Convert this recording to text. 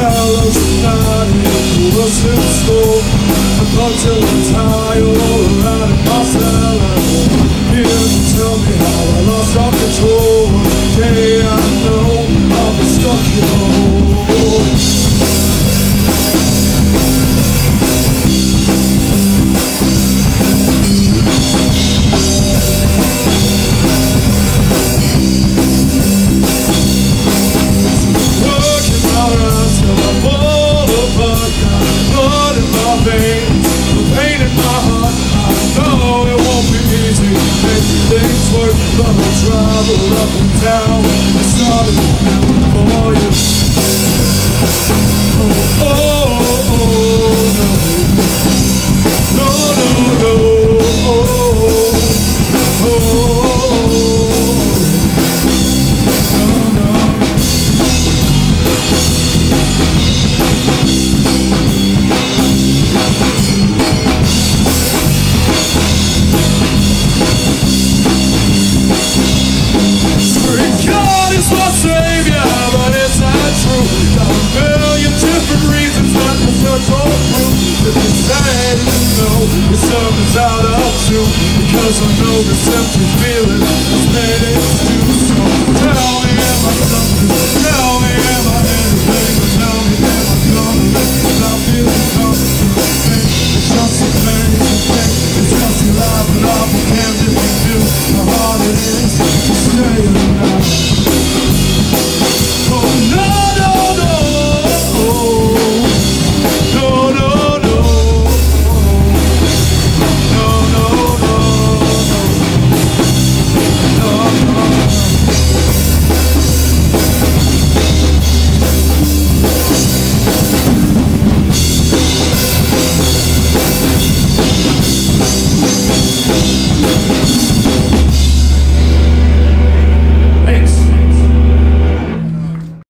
fellas tonight in the in store. I thought you were tired all around in my cellar. Here to tell me how I lost all control. Yeah, I know I'll be stuck at home. But I'll travel up and down. I started for you. Oh, oh, oh, no. No, no, no. Oh, oh, oh, no, no. My savior, but it's not true. Got a million different reasons not to search for proof. If it's sad, you know the sun is out of tune. Because I know this empty feeling is made it to